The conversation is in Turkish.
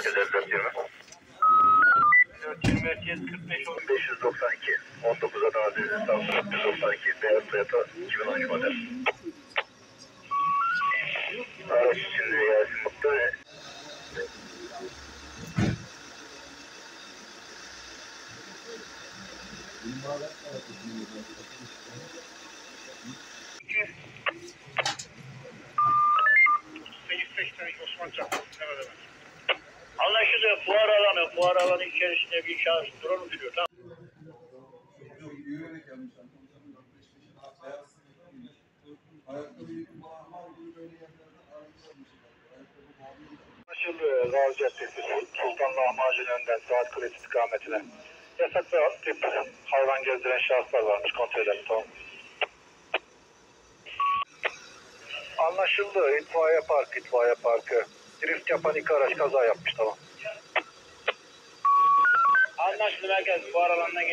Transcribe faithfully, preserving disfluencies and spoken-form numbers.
merkez elli dört yirmi. dört yirmi merkez kırk beş beş yüz doksan iki. on dokuz Adana Deniz İstanbul beş yüz doksan iki. Beyaz Toyota iki bin on üç model. Araç içinde Yasin Mutlu ve sekiz seksen iki Osman Çakması ne kadar? Anlaşıldı. Fuar alanı, fuar alanı içerisinde bir şahıs drone sürüyor. Tamam. Anlaşıldı. Gazi Caddesi Sultan Lahmacun önden saat kulesi istikametine. Yasak ve tip hayvan gezdiren şahıslar varmış, kontrol edelim, tamam. Anlaşıldı. İtfaiye parkı, itfaiye parkı. Drift yapan iki araç kaza yapmış, tamam. Anlaşıldı merkez fuar alanına